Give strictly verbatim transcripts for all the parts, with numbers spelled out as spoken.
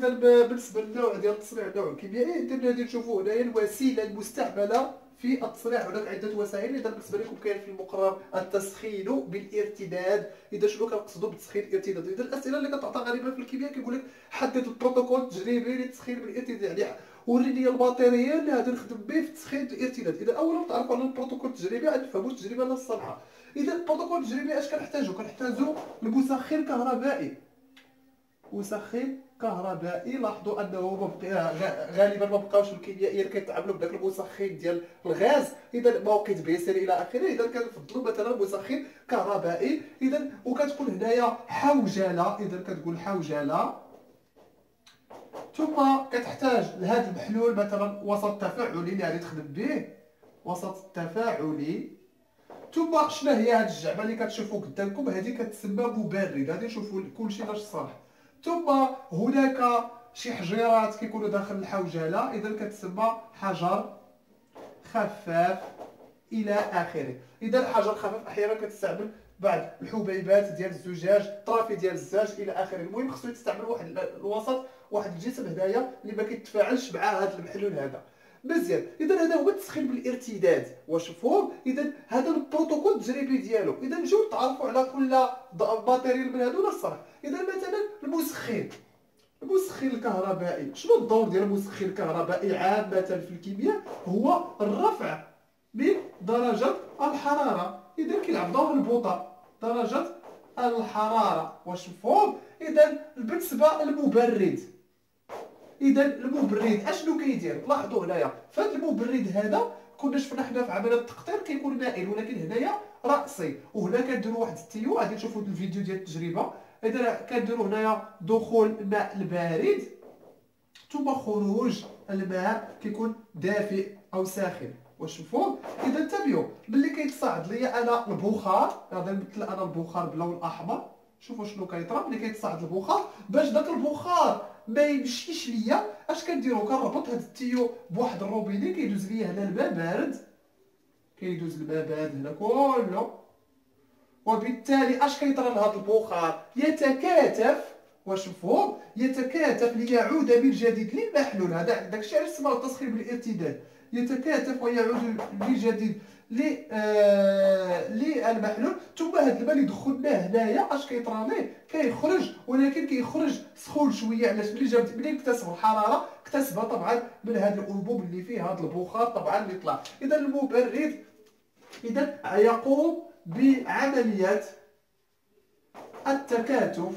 اذا بالنسبه للنوع ديال التصنيع النوع الكيميائي، اذا غادي نشوفوا هنايا الوسيله المستعمله في التصنيع. هناك عده وسائل. اذا بالنسبه لكم كاين في المقرر التسخين بالارتداد. اذا شنو كنقصدوا بالتسخين الارتداد؟ اذا الاسئله اللي كتعطى غالبا في الكيمياء كيقول لك حدد البروتوكول التجريبي للتسخين بالارتداد، يعني وريني الماتيريال اللي غادي نخدم به في التسخين بالارتداد. اذا اولا تعرفوا على البروتوكول التجريبي، غادي نفهموا التجربه لا الصالحه. اذا البروتوكول التجريبي اش كنحتاجو؟ كنحتاجو المسخن كهربائي. مسخن كهربائي. لاحظوا انه غالبا ما بقاوش الكيميائيين كيتعاملوا بداك المسخن ديال الغاز، اذا موقد بيسري الى اخره. اذا كنفضلوا مثلا مسخن كهربائي. اذا وكتكون هنايا حوجله. اذا كتقول حوجله، ثم كتحتاج لهذا المحلول مثلا وسط تفاعلي اللي غادي تخدم به، وسط تفاعلي. ثم شنو هي هاد الجعبه اللي كتشوفوا قدامكم؟ هذه كتسمى مبرد. غادي نشوفوا كلشي لاش صالح. ثم هناك شي حجيرات كيكونوا داخل الحوجله، اذا كتسمى حجر خفاف الى اخره. اذا الحجر الخفيف احيانا كتستعمل بعض الحبيبات ديال الزجاج، طرافي ديال الزجاج الى اخره. المهم خصو يستعمل واحد الوسط، واحد الجسم هنايا اللي ما كيتفاعلش مع هذا المحلول هذا. مزيان. اذا هذا هو التسخين بالارتداد. واش مفهوم؟ اذا هذا البروتوكول التجريبي ديالو. اذا نجيو نتعرفوا على كل ماتيريال من هذو الصراحه. اذا مثلا المسخن، المسخن الكهربائي. شنو الدور ديال المسخن الكهربائي عامه في الكيمياء؟ هو الرفع من درجه الحراره. اذا كيلعب دور البوطه، درجه الحراره. واش مفهوم؟ اذا بالنسبه للمبرد، اذا المبرد اشنو كيدير؟ لاحظوا هنايا فهاد المبرد هذا كنا شفنا حنا في عمليه التقطير كيكون مائل، ولكن هنايا راسي. وهنا كنديروا واحد التيو، غادي نشوفوا الفيديو ديال التجربه. اذا كنديروا هنايا دخول الماء البارد ثم خروج الماء كيكون دافئ او ساخن. واش مفهوم؟ اذا انتبهوا ملي كيتصاعد ليا انا البخار، غادي نمثل انا البخار باللون الاحمر. شوفوا شنو كيطرا ملي كيتصاعد البخار. باش داك البخار ما يمشيش ليا، اش كنديروا؟ كنربط هاد التيو بواحد الروبيني كيدوز ليا هنا الماء بارد، كيدوز الماء بارد هنا كله. وبالتالي اش كيطرى لهذا البخار؟ يتكاتف. واش مفهوم؟ يتكاتف ليعود من جديد للمحلول. هذا داكشي علاش سماو التسخين بالارتداد. يتكاتف ويعود من جديد ل آه للمحلول. ثم هذا الماء اللي دخلناه هنايا اش كيطرى ليه؟ كيخرج، ولكن كيخرج سخون شويه. علاش؟ ملي جاب ملي اكتسب الحراره اكتسبها طبعا من هذا الانبوب اللي فيه هذا البخار طبعا اللي طلع. اذا المبرد اذا يقوم بعمليه التكاتف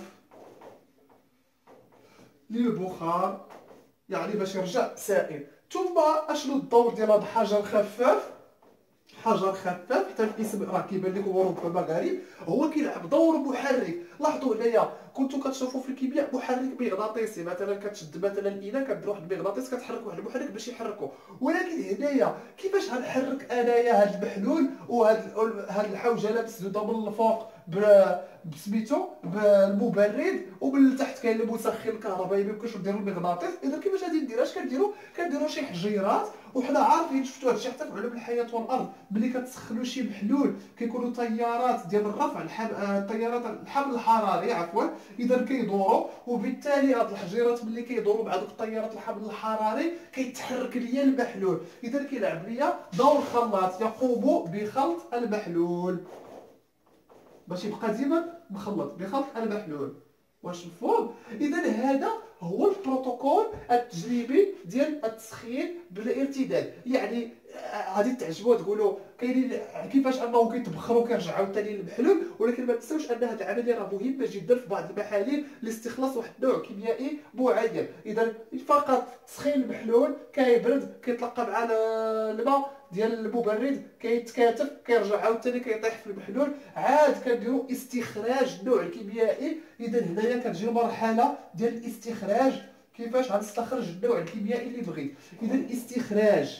للبخار، يعني باش يرجع سائل. ثم اشنو الدور ديال هذا الحجر الخفاف؟ حجر خفاف حتى الاسم راه كيبان لكم وربما غريب، هو كيلعب دور محرك. لاحظوا هنايا كنتو كتشوفوا في الكيمياء محرك مغناطيسي، مثلا كتشد مثلا الاناء كدير واحد المغناطيس كتحرك واحد المحرك باش يحركو. ولكن هنايا كيفاش غنحرك انايا هذا المحلول وهاد هاد الحوجله مسدوده من الفوق بسميتو بالمبرد، ومن التحت كاين المسخن الكهربائي ما يمكنش نديرو المغناطيس. اذا كيفاش غادي ندير؟ اش كنديرو؟ كنديرو شي حجيرات، وحنا عارفين شفتوا هادشي حتى في علوم الحياه والارض. ملي كتسخنوا شي محلول كيكونوا تيارات ديال الرفع الحم... تيارات الحمل الحراري عفوا، اذا كيدوروا. وبالتالي هاد الحجيرات ملي كيدوروا مع دوك التيارات الحمل الحراري كيتحرك ليا المحلول. اذا كيلعب ليا دور خلاط، يقوم بخلط المحلول باش يبقى ديما مخلط بخلط المحلول. واش مفهوم؟ اذا هذا هو البروتوكول التجريبي ديال التسخين بالارتداد. يعني غادي تعجبوا تقولوا كاينين كيفاش انه كيتبخروا كيرجع عاوتاني للمحلول. ولكن ما تنساوش ان هذه العمليه راه مهمه جدا في بعض المحاليل لاستخلاص واحد النوع كيميائي معين. اذا فقط تسخين المحلول كيبرد كيتلقى مع الماء ديال المبرد كيتكاتف كيرجع عاوتاني كيطيح في المحلول. عاد كنديروا استخراج النوع الكيميائي. اذا هنايا كتجي المرحله ديال الاستخراج. كيفاش غنستخرج النوع الكيميائي اللي بغيت؟ اذا استخراج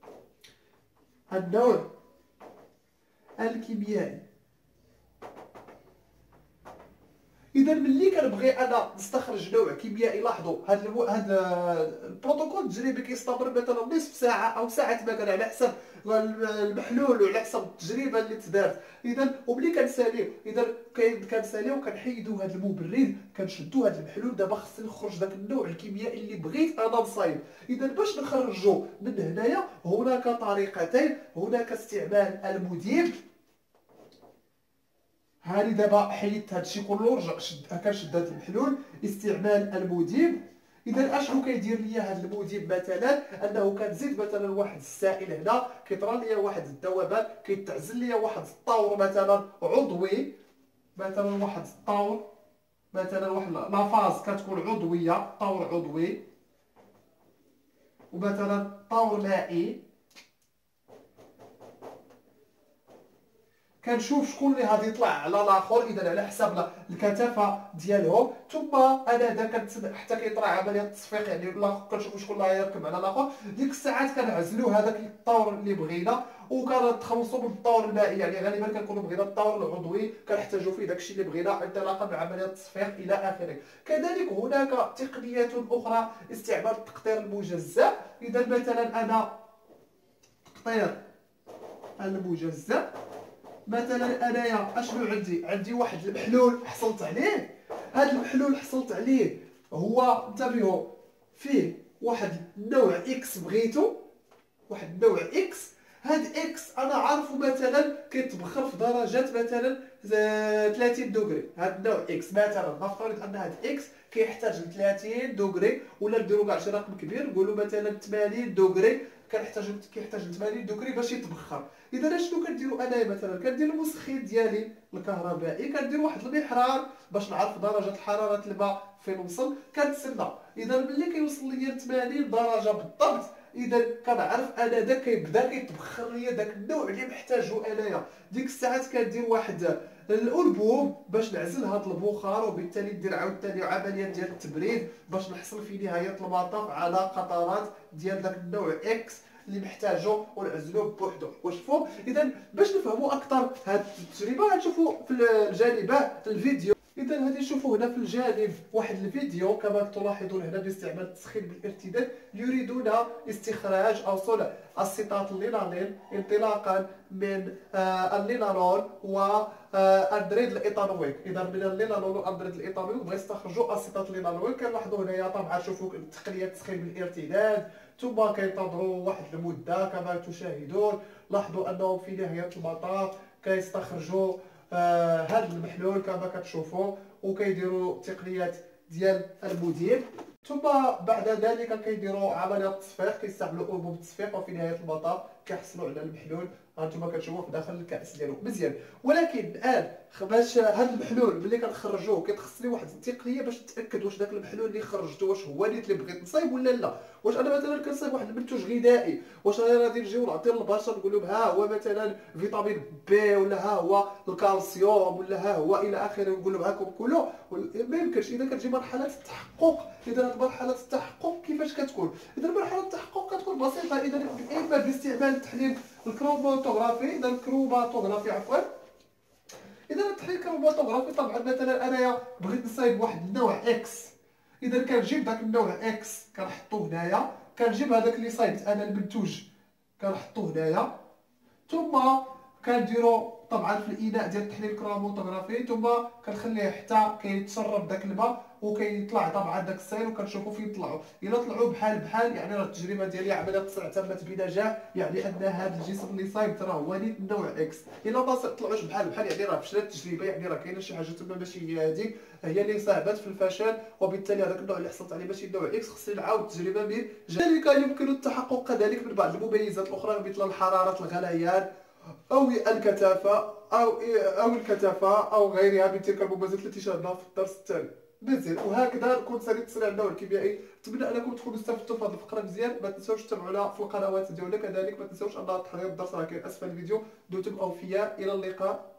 النوع الكيميائي. اذا ملي كنبغي انا نستخرج نوع كيميائي، لاحظوا هذا المو... هذا البروتوكول التجريبي كيستمر مثلا نصف ساعه او ساعه ما كان على حسب المحلول وعلى حسب التجربه اللي تدارت. اذا وملي كنساليو، اذا كنساليو كنحيدوا هذا المبرد، كنشدوا هذا المحلول. دابا خصني نخرج ذاك النوع الكيميائي اللي بغيت انا نصايب. اذا باش نخرجوا من هنايا هناك طريقتين. هناك استعمال المذيب، هاني دابا حيدت هادشي كله، رجع شد كنشد هاد المحلول. استعمال المذيب، اذا اشنو كيدير ليا هاد المذيب؟ مثلا انه كنزيد مثلا واحد السائل هنا، كيطرى ليا واحد الذوبان، كيتعزل ليا واحد الطور مثلا عضوي، مثلا واحد الطور مثلا واحد لافاز كتكون عضويه، طور عضوي، ومثلا طور مائي. كنشوف شكون اللي غادي يطلع على الاخر، اذا على حساب الكثافه ديالهم. ثم انا هذا كنتسنى حتى كيطرا عمليه التصفيق، يعني كنشوفوا شكون اللي غيركب على الاخر. ديك الساعات كنعزلوا هذاك الطور اللي بغينا وكنتخلصوا من الطور المائي، يعني غالبا كنكونوا بغينا الطور العضوي كنحتاجوا فيه داكشي اللي بغينا انطلاقا من عمليه التصفيق الى اخره. كذلك هناك تقنيات اخرى، استعمال التقطير المجزأ. اذا مثلا انا تقطير المجزأ، مثلا انايا اشنو عندي؟ عندي واحد المحلول حصلت عليه. هذا المحلول حصلت عليه هو انتبهوا فيه واحد النوع اكس بغيتو، واحد النوع اكس. هاد اكس انا عارفه مثلا كيتبخر في درجات مثلا ثلاثين دوغري. هاد النوع اكس مثلا نفترض ان هاد اكس كيحتاج ل ثلاثين دوغري، ولا نديرو كاع شي رقم كبير نقولوا مثلا ثمانين دوغري، كنحتاج كيحتاج ل ثمانين دوغري باش يتبخر. اذا شنو كنديروا انايا؟ مثلا كندير المسخن ديالي الكهربائي، كندير واحد المحرار باش نعرف درجه حراره الماء فين وصل، كنتسنى. اذا ملي كيوصل ليا ل ثمانين درجه بالضبط، اذا كنعرف انا داك كيبدا كيتبخر ليا داك النوع اللي محتاجو انايا. ديك الساعات كندير واحد الانبوب باش نعزل هذا البخار، وبالتالي ندير عاوتاني عمليه ديال التبريد باش نحصل في نهايه المطاف على قطرات ديال داك النوع اكس اللي محتاجو ونعزلوه بوحدو. وشوفوا اذا باش نفهموا اكثر هذه التجربه غنشوفوا في الجانب الفيديو. اذا هذه شوفوا هنا في الجانب واحد الفيديو كما تلاحظون هنا باستعمال التسخين بالارتداد. يريدون استخراج او صنع اسيتات اللينالين انطلاقا من آه اللينالول واندريد الايثانويك. اذا من اللينالول واندريد الايثانويك بغا يستخرجوا اسيتات اللينالول. كنلاحظوا هنايا طبعا شوفوا تقنيه التسخين بالارتداد، ثم كينتظروا واحد المده كما تشاهدون. لاحظوا انهم في نهايه المطاف كيستخرجوا آه هذا المحلول كما كتشوفوا، وكيديروا تقنيات ديال المذيب. ثم بعد ذلك كيديروا عمليه التصفيق، كيستعملوا انبوب التصفيق، وفي نهايه المطاف كيحصلوا على المحلول هانتوما كتشوفوه في داخل الكاس ديالو مزيان. ولكن الان باش هذا المحلول ملي كنخرجوه كتخصني واحد التقنيه باش نتاكد واش داك المحلول اللي خرجته واش هو اللي بغيت نصايب ولا لا. واش انا مثلا كنصايب واحد المنتوج غذائي، واش انا غادي نجيو نعطي للبشر نقول لهم ها هو مثلا فيتامين بي، ولا ها هو الكالسيوم، ولا ها هو الى اخره، ونقول لهم هاكم كلوا؟ ما يمكنش. اذا كتجي مرحله التحقق، اذا هذه مرحله التحقق كيفاش كتكون؟ اذا مرحله التحقق كتكون بسيطه. اذا اما باستعمال التحليل الكروماتوغرافي، اذا الكروماتوغرافي عفوا اذا التحليل الكروماتوغرافي طبعا مثلا انايا بغيت نصايب واحد النوع اكس، اذا كنجيب داك النوع اكس كنحطو هنايا، كنجيب هذاك اللي صايبت انا المنتوج كنحطو هنايا، ثم كنديرو طبعا في الاناء ديال التحليل الكروماتوغرافي، ثم كنخليه حتى كيتشرب داك الماء وكيطلع طبعا داك السائل، وكنشوفوا فين طلعوا. الا طلعوا بحال بحال يعني راه التجربه ديالي عمليه التصنيع تمت بنجاح، يعني ان هذا الجسم اللي صايب راه هو نيت النوع اكس. الا ما طلعوش بحال بحال يعني راه فشلت التجربه، يعني راه كاينه شي حاجه تما ماشي هي هذيك هي اللي صاحبت في الفشل، وبالتالي هذاك النوع اللي حصلت عليه ماشي النوع اكس. خصني نعاود التجربه من جديد. كذلك يمكن التحقق كذلك من بعض المميزات الاخرى مثل الحراره، الغليان، او الكثافه او او الكثافه او غيرها من تلك المميزات التي شاهدناها في الدرس التالي. مزيان. وهكذا نكون ساليت تصنيع النوع الكيميائي. نتمنى انكم تكونوا استفدتوا في هذه الفقره مزيان. ما تنساوش تتابعونا في القنوات ديالنا، كذلك ما تنساوش ان تحضير الدرس راه كاين اسفل الفيديو. دمتم اوفياء، الى اللقاء.